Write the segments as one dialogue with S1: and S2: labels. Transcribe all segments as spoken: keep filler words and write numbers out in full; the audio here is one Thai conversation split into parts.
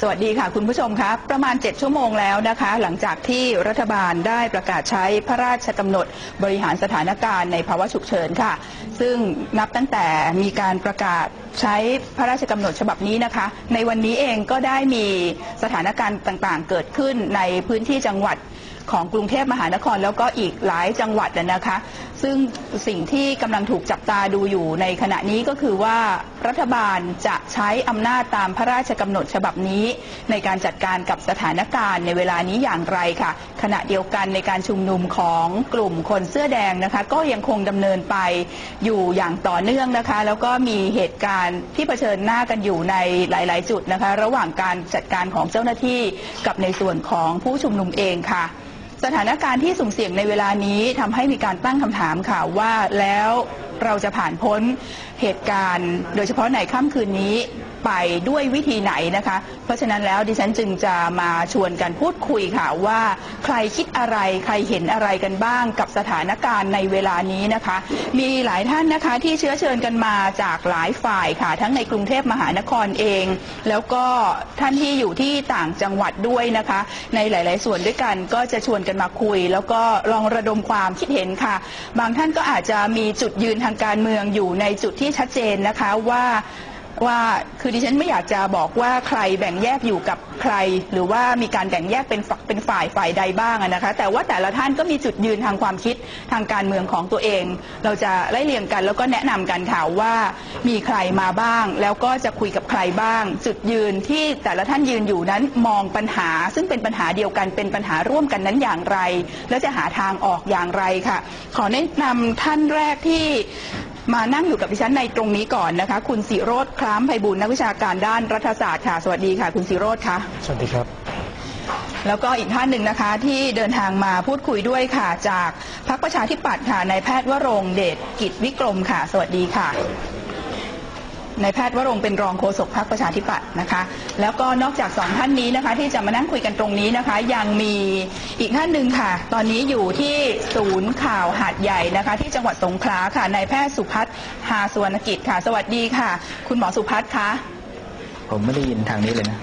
S1: สวัสดีค่ะคุณผู้ชมครับประมาณเจ็ดชั่วโมงแล้วนะคะหลังจากที่รัฐบาลได้ประกาศใช้พระราชกำหนดบริหารสถานการณ์ในภาวะฉุกเฉินค่ะซึ่งนับตั้งแต่มีการประกาศใช้พระราชกำหนดฉบับนี้นะคะในวันนี้เองก็ได้มีสถานการณ์ต่างๆเกิดขึ้นในพื้นที่จังหวัดของกรุงเทพมหานครแล้วก็อีกหลายจังหวัดนะคะซึ่งสิ่งที่กำลังถูกจับตาดูอยู่ในขณะนี้ก็คือว่ารัฐบาลจะใช้อำนาจตามพระราชกำหนดฉบับนี้ในการจัดการกับสถานการณ์ในเวลานี้อย่างไรค่ะขณะเดียวกันในการชุมนุมของกลุ่มคนเสื้อแดงนะคะก็ยังคงดำเนินไปอยู่อย่างต่อเนื่องนะคะแล้วก็มีเหตุการณ์ที่เผชิญหน้ากันอยู่ในหลายๆจุดนะคะระหว่างการจัดการของเจ้าหน้าที่กับในส่วนของผู้ชุมนุมเองค่ะสถานการณ์ที่สุ่มเสี่ยงในเวลานี้ทำให้มีการตั้งคำถามค่ะว่าแล้วเราจะผ่านพ้นเหตุการณ์โดยเฉพาะในค่ำคืนนี้ไปด้วยวิธีไหนนะคะเพราะฉะนั้นแล้วดิฉันจึงจะมาชวนกันพูดคุยค่ะว่าใครคิดอะไรใครเห็นอะไรกันบ้างกับสถานการณ์ในเวลานี้นะคะมีหลายท่านนะคะที่เชื้อเชิญกันมาจากหลายฝ่ายค่ะทั้งในกรุงเทพมหานครเองแล้วก็ท่านที่อยู่ที่ต่างจังหวัดด้วยนะคะในหลายๆส่วนด้วยกันก็จะชวนกันมาคุยแล้วก็ลองระดมความคิดเห็นค่ะบางท่านก็อาจจะมีจุดยืนทางการเมืองอยู่ในจุดที่ชัดเจนนะคะว่าว่าคือดิฉันไม่อยากจะบอกว่าใครแบ่งแยกอยู่กับใครหรือว่ามีการแบ่งแยกเป็นฝักเป็นฝ่ายฝ่ายใดบ้างนะคะแต่ว่าแต่ละท่านก็มีจุดยืนทางความคิดทางการเมืองของตัวเองเราจะไล่เรียงกันแล้วก็แนะนำกันค่ะว่ามีใครมาบ้างแล้วก็จะคุยกับใครบ้างจุดยืนที่แต่ละท่านยืนอยู่นั้นมองปัญหาซึ่งเป็นปัญหาเดียวกันเป็นปัญหาร่วมกันนั้นอย่างไรและจะหาทางออกอย่างไรค่ะขอแนะนำท่านแรกที่มานั่งอยู่กับดิฉันในตรงนี้ก่อนนะคะคุณศิโรจน์ คล้ามไพบูลย์นักวิชาการด้านรัฐศาสตร์ค่ะสวัสดีค่ะคุณศิโรจน์ค่ะ
S2: สวัสดีครับ
S1: แล้วก็อีกท่านหนึ่งนะคะที่เดินทางมาพูดคุยด้วยค่ะจากพรรคประชาธิปัตย์ค่ะนายแพทย์วรงค์เดชกิจวิกรมค่ะสวัสดีค่ะนายแพทย์วรงค์เป็นรองโฆษกพรรคประชาธิปัตย์นะคะแล้วก็นอกจากสองท่านนี้นะคะที่จะมานั่งคุยกันตรงนี้นะคะยังมีอีกท่านหนึ่งค่ะตอนนี้อยู่ที่ศูนย์ข่าวหาดใหญ่นะคะที่จังหวัดสงขลาค่ะนายแพทย์สุพัฒน์หาสุวรรณกิจค่ะสวัสดีค่ะคุณหมอสุพัฒน์คะ
S2: ผมไม่ได้ยินทางนี้เลยนะ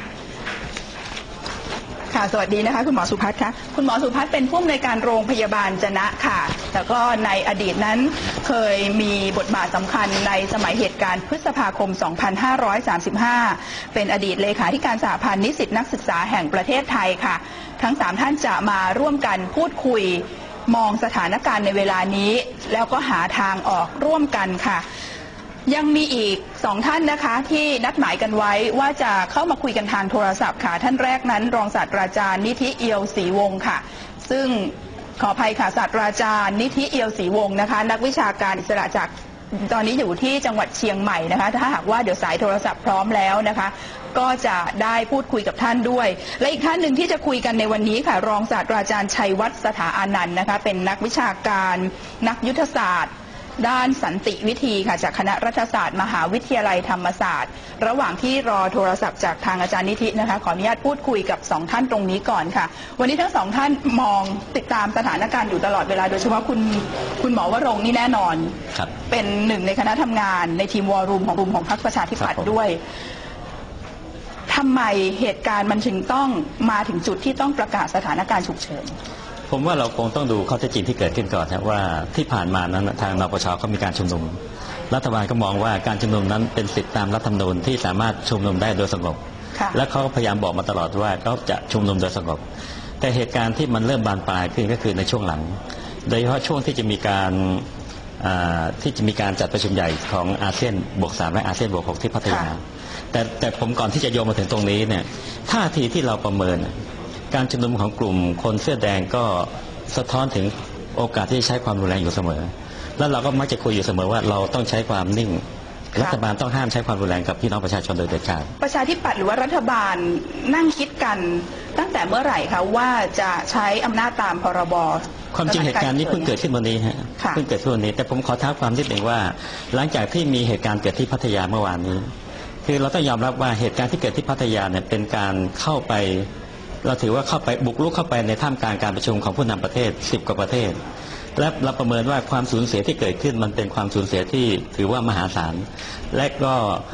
S1: ค่ะสวัสดีนะคะคุณหมอสุพัฒน์คะคุณหมอสุพัฒน์เป็นผู้อำนวยการโรงพยาบาลจะนะค่ะแล้วก็ในอดีตนั้นเคยมีบทบาทสำคัญในสมัยเหตุการณ์พฤษภาคมสองพันห้าร้อยสามสิบห้าเป็นอดีตเลขาธิการสหพันธ์นิสิตนักศึกษาแห่งประเทศไทยค่ะทั้งสามท่านจะมาร่วมกันพูดคุยมองสถานการณ์ในเวลานี้แล้วก็หาทางออกร่วมกันค่ะยังมีอีกสองท่านนะคะที่นัดหมายกันไว้ว่าจะเข้ามาคุยกันทางโทรศัพท์ค่ะท่านแรกนั้นรองศาสตราจารย์นิธิเอียวศรีวงศ์ค่ะซึ่งขออภัยค่ะศาสตราจารย์นิธิเอียวศรีวงศ์นะคะนักวิชาการอิสระจากตอนนี้อยู่ที่จังหวัดเชียงใหม่นะคะถ้าหากว่าเดี๋ยวสายโทรศัพท์พร้อมแล้วนะคะก็จะได้พูดคุยกับท่านด้วยและอีกท่านหนึ่งที่จะคุยกันในวันนี้ค่ะรองศาสตราจารย์ชัยวัฒน์สถาอานันต์นะคะเป็นนักวิชาการนักยุทธศาสตร์ด้านสันติวิธีค่ะจากคณะรัฐศาสตร์มหาวิทยาลัยธรรมศาสตร์ระหว่างที่รอโทรศัพท์จากทางอาจารย์นิธินะคะขออนุญาตพูดคุยกับสองท่านตรงนี้ก่อนค่ะวันนี้ทั้งสองท่านมองติดตามสถานการณ์อยู่ตลอดเวลาโดยเฉพาะคุณคุณหมอวรงค์นี่แน่นอนเป็นหนึ่งในคณะทำงานในทีมวอร์รูมของกลุ่มของพรรคประชาธิปัตย์ด้วยทำไมเหตุการณ์มันถึงต้องมาถึงจุดที่ต้องประกาศสถานการณ์ฉุกเฉิน
S3: ผมว่าเราคงต้องดูข้อเท็จจริงที่เกิดขึ้นก่อนนะว่าที่ผ่านมานั้นทางนปช.เขามีการชุมนุมรัฐบาลก็มองว่าการชุมนุมนั้นเป็นสิทธิตามรัฐธรรมนูญที่สามารถชุมนุมได้โดยสงบและเขาพยายามบอกมาตลอดว่าเขาจะชุมนุมโดยสงบแต่เหตุการณ์ที่มันเริ่มบานปลายขึ้นก็คือในช่วงหลังโดยเฉพาะช่วงที่จะมีการที่จะมีการจัดประชุมใหญ่ของอาเซียนบวกสามและอาเซียนบวกหกที่พัทยาแต่แต่ผมก่อนที่จะโยงมาถึงตรงนี้เนี่ยท่าทีที่เราประเมินการชุมนุมของกลุ่มคนเสื้อแดงก็สะท้อนถึงโอกาสที่จะใช้ความรุนแรงอยู่เสมอแล้วเราก็มักจะคุยอยู่เสมอว่าเราต้องใช้ความนิ่งรัฐบาลต้องห้ามใช้ความรุนแรงกับพี่น้องประชาชนโดยเด็ดขาด
S1: ประชาธิปัตย์หรือว่ารัฐบาลนั่งคิดกันตั้งแต่เมื่อไหร่คะว่าจะใช้อำนาจตามพรบ
S3: ความจริงเหตุการณ์นี้เพิ่งเกิดขึ้นวันนี้ฮะเพิ่งเกิดขึ้นวันนี้แต่ผมขอท้าความนิดหนึ่งว่าหลังจากที่มีเหตุการณ์เกิดที่พัทยาเมื่อวานนี้คือเราต้องยอมรับว่าเหตุการณ์ที่เกิดที่พัทยาเนี่ยเป็นการเข้าไปเราถือว่าเข้าไปบุกรุกเข้าไปในท่ามกลางการประชุมของผู้นำประเทศสิบกว่าประเทศและเราประเมินว่าความสูญเสียที่เกิดขึ้นมันเป็นความสูญเสียที่ถือว่ามหาศาลและก็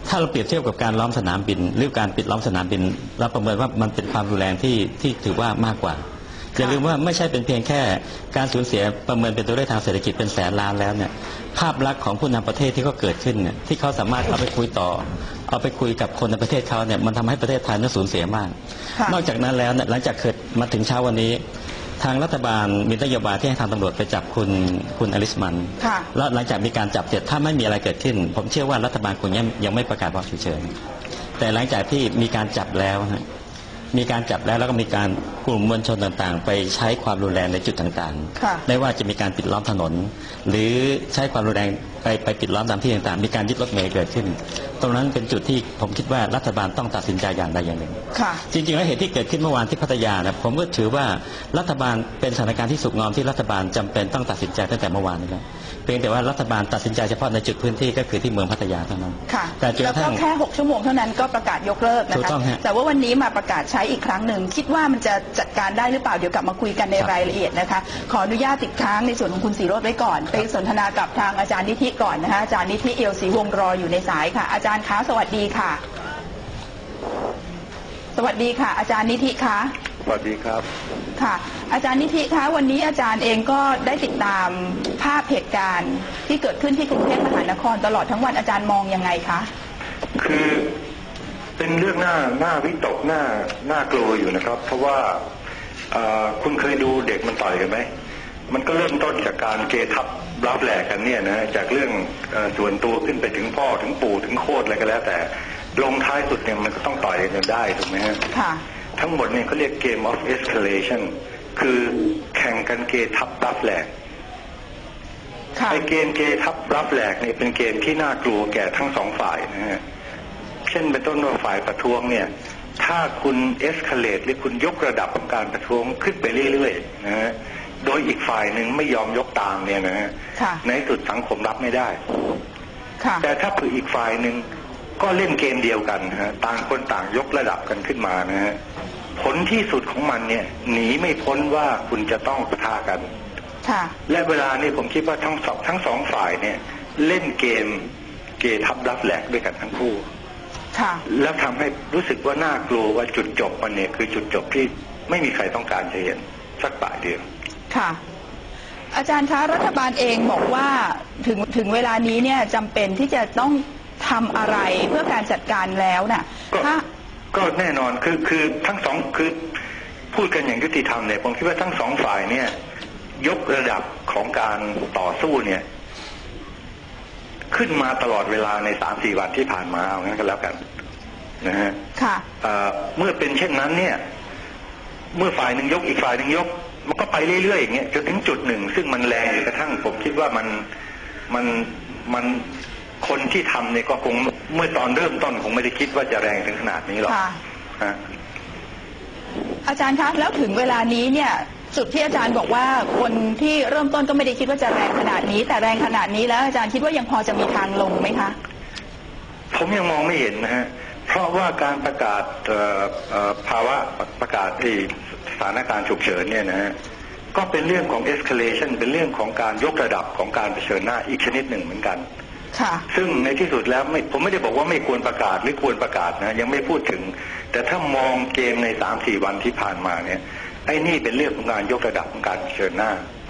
S3: ถ้าเราเปรียบเทียบกับการล้อมสนามบินหรือการปิดล้อมสนามบินเราประเมินว่ามันเป็นความรุนแรงที่ที่ถือว่ามากกว่าอย่าลืมว่าไม่ใช่เป็นเพียงแค่การสูญเสียประเมินเป็นตัวเลขทางเศรษฐกิจเป็นแสนล้านแล้วเนี่ยภาพลักษณ์ของผู้นำประเทศที่เขาเกิดขึ้นเนี่ยที่เขาสามารถเอาไปคุยต่อเอาไปคุยกับคนในประเทศเขาเนี่ยมันทำให้ประเทศไทยนั้นสูญเสียมากนอกจากนั้นแล้วเนี่ยหลังจากเกิดมาถึงเช้าวันนี้ทางรัฐบาลมีนโยบายที่ให้ทางตำรวจไปจับคุณคุณอลิสมันแล้วหลังจากมีการจับเสร็จถ้าไม่มีอะไรเกิดขึ้นผมเชื่อว่ารัฐบาลคงยังยังไม่ประกาศภาวะฉุกเฉินแต่หลังจากที่มีการจับแล้วมีการจับแล้วแล้วก็มีการกลุ่มมวลชนต่างๆไปใช้ความรุนแรงในจุดต่างๆไม่ว่าจะมีการปิดล้อมถนนหรือใช้ความรุนแรงไปไปปิดล้อมตามที่ต่างๆมีการยึดรถเมล์เกิดขึ้นตรงนั้นเป็นจุดที่ผมคิดว่ารัฐบาลต้องตัดสินใจอย่างใดอย่างหนึ่งจริงๆแล้วเหตุที่เกิดขึ้นเมื่อวานที่พัทยานะผมก็ถือว่ารัฐบาลเป็นสถานการณ์ที่สุกงอมที่รัฐบาลจำเป็นต้องตัดสินใจตั้งแต่เมื่อวานนี้แล้วเพียงแต่ว่ารัฐบาลตัดสินใจเฉพาะในจุดพื้นที่ก็คือที่เมืองพัทยาเท่านั้น
S1: แต่แล้วก็แค่หกชั่วโมงเท่านั้นก็ประกาศยกเลิกนะคะแต่ว่าวันนี้มาประกาศใช้อีกครั้งหนึ่งคิดว่ามันจะจัดการได้หรือเปล่าเดี๋ยวกลับมาคุยกันในรายละเอียดนะคะขออนุญาตติดค้างในส่วนของคุณศรีโรจน์ไว้ก่อนไปสนทนากับทางอาจารย์นิธิก่อนนะคะอาจารย์นิธิเอียวศรีวงศ์รออยู่ในสายค่ะอาจารย์คะสวัสดีค่ะสวัสดีค่ะอาจารย์นิธิคะ
S4: สวัสดีครับ
S1: ค่ะอาจารย์นิธิคะวันนี้อาจารย์เองก็ได้ติดตามภาพเหตุการณ์ที่เกิดขึ้นที่กรุงเทพมหานครตลอดทั้งวันอาจารย์มองยังไงคะ
S4: คือเป็นเรื่องหน้าหน้าวิตกหน้าหน้ากลัวอยู่นะครับเพราะว่าคุณเคยดูเด็กมันต่อยกันไหมมันก็เริ่มต้นจากการเกทับรับแหลกกันเนี่ยนะจากเรื่องส่วนตัวขึ้นไปถึงพ่อถึงปู่ถึงโคตรอะไรก็แล้วแต่ลงท้ายสุดเนี่ยมันก็ต้องต่อยกันได้ถูกไหมฮะทั้งหมดเนี่ยเขาเรียก game of escalation คือแข่งกันเกทับรับแหลกไอเกมเกทับรับแหลกเนี่ยเป็นเกมที่น่ากลัวแก่ทั้งสองฝ่ายนะฮะเช่นเป็นต้นว่าฝ่ายประท้วงเนี่ยถ้าคุณเอสคาเลตหรือคุณยกระดับของการประท้วงขึ้นไปเรื่อยๆนะฮะโดยอีกฝ่ายหนึ่งไม่ยอมยกตามเนี่ยนะฮะในสุดสังคมรับไม่ได้แต่ถ้าเผื่ออีกฝ่ายหนึ่งก็เล่นเกมเดียวกันฮะต่างคนต่างยกระดับกันขึ้นมานะฮะผลที่สุดของมันเนี่ยหนีไม่พ้นว่าคุณจะต้องปะทะกันและเวลานี้ผมคิดว่าทั้งสองทั้งสองฝ่ายเนี่ยเล่นเกมเกทับรับแหลกด้วยกันทั้งคู่แล้วทำให้รู้สึกว่าน่ากลัวว่าจุดจบมันเนี่ยคือจุดจบที่ไม่มีใครต้องการจะเห็นสักฝ่ายเดียว
S1: ค่ะอาจารย์คะรัฐบาลเองบอกว่าถึงถึงเวลานี้เนี่ยจำเป็นที่จะต้องทำอะไรเพื่อการจัดการแล้วน่ะ
S4: ก็ก็แน่นอนคือคือทั้งสองคือพูดกันอย่างยุติธรรมเนี่ยผมคิดว่าทั้งสองฝ่ายเนี่ยยกระดับของการต่อสู้เนี่ยขึ้นมาตลอดเวลาในสามสี่วันที่ผ่านมาเอางั้นก็แล้วกันนะฮะค่ะเมื่อเป็นเช่นนั้นเนี่ยเมื่อฝ่ายหนึ่งยกอีกฝ่ายหนึ่งยกมันก็ไปเรื่อยๆอย่างเงี้ยจนถึงจุดหนึ่งซึ่งมันแรงกระทั่งผมคิดว่ามันมันมันคนที่ทำเนี่ยก็คงเมื่อตอนเริ่มต้นคงไม่ได้คิดว่าจะแรงถึงขนาดนี้หรอก
S1: อาจารย์คะแล้วถึงเวลานี้เนี่ยจุดที่อาจารย์บอกว่าคนที่เริ่มต้นก็ไม่ได้คิดว่าจะแรงขนาดนี้แต่แรงขนาดนี้แล้วอาจารย์คิดว่ายังพอจะมีทางลงไหมคะ
S4: ผมยังมองไม่เห็นนะฮะเพราะว่าการประกาศภาวะประกาศที่สถานการณ์ฉุกเฉินเนี่ยนะฮะก็เป็นเรื่องของ escalation เป็นเรื่องของการยกระดับของการเผชิญหน้าอีกชนิดหนึ่งเหมือนกันซึ่งในที่สุดแล้วไม่ผมไม่ได้บอกว่าไม่ควรประกาศหรือควรประกาศนะยังไม่พูดถึงแต่ถ้ามองเกมในสามสี่วันที่ผ่านมาเนี่ยไอ้นี่เป็นเรื่องของการยกระดับของการเผชิญหน้า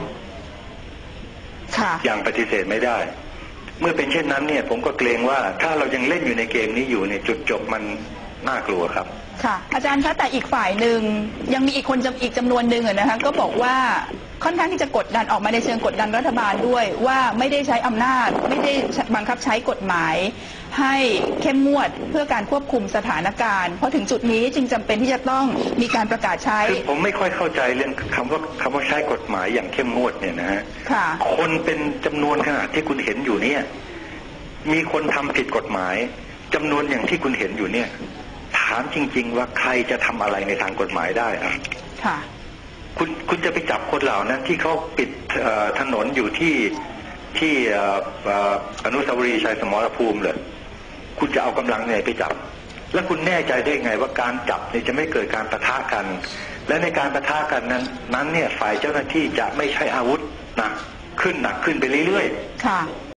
S4: อย่างปฏิเสธไม่ได้เมื่อเป็นเช่นนั้นเนี่ยผมก็เกรงว่าถ้าเรายังเล่นอยู่ในเกมนี้อยู่เนี่ยจุดจบมันน่ากลัวครับ
S1: ค่ะอาจารย์คะแต่อีกฝ่ายหนึ่งยังมีอีกคนอีกจำนวนหนึ่งนะคะก็บอกว่าค่อนข้างที่จะกดดันออกมาในเชิงกดดันรัฐบาลด้วยว่าไม่ได้ใช้อำนาจไม่ได้บังคับใช้กฎหมายให้เข้มงวดเพื่อการควบคุมสถานการณ์เพราะถึงจุดนี้จึงจำเป็นที่จะต้องมีการประกาศใช้
S4: คือผมไม่ค่อยเข้าใจเรื่องคำว่าคำว่าใช้กฎหมายอย่างเข้มงวดเนี่ยนะฮะคนเป็นจำนวนขนาดที่คุณเห็นอยู่เนี่ยมีคนทำผิดกฎหมายจำนวนอย่างที่คุณเห็นอยู่เนี่ยถามจริงๆว่าใครจะทำอะไรในทางกฎหมายได้อ่ะค่ะคุณคุณจะไปจับคนเหล่านั้นที่เขาปิดถนนอยู่ที่ที่อนุสาวรีย์ชัยสมรภูมิเลยคุณจะเอากำลังไหนไปจับและคุณแน่ใจได้ไงว่าการจับเนี่ยจะไม่เกิดการปะทะกันและในการปะทะกันนั้นนั้นเนี่ยฝ่ายเจ้าหน้าที่จะไม่ใช้อาวุธหนักขึ้นหนักขึ้นไปเรื่อยๆค่ะ